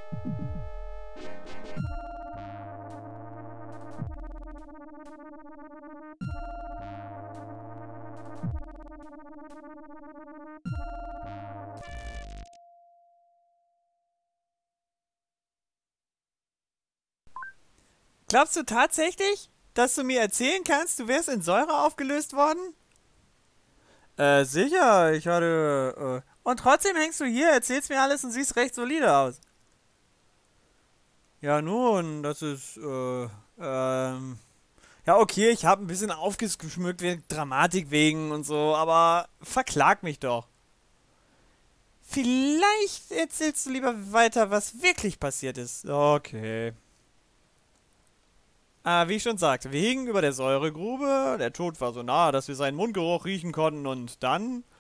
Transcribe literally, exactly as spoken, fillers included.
Glaubst du tatsächlich, dass du mir erzählen kannst, du wärst in Säure aufgelöst worden? Äh, sicher, ich hatte, äh... Und trotzdem hängst du hier, erzählst mir alles und siehst recht solide aus. Ja, nun, das ist, äh, ähm... Ja, okay, ich habe ein bisschen aufgeschmückt wegen Dramatik wegen und so, aber verklag mich doch. Vielleicht erzählst du lieber weiter, was wirklich passiert ist. Okay. Ah, wie ich schon sagte, wir hingen über der Säuregrube, der Tod war so nah, dass wir seinen Mundgeruch riechen konnten und dann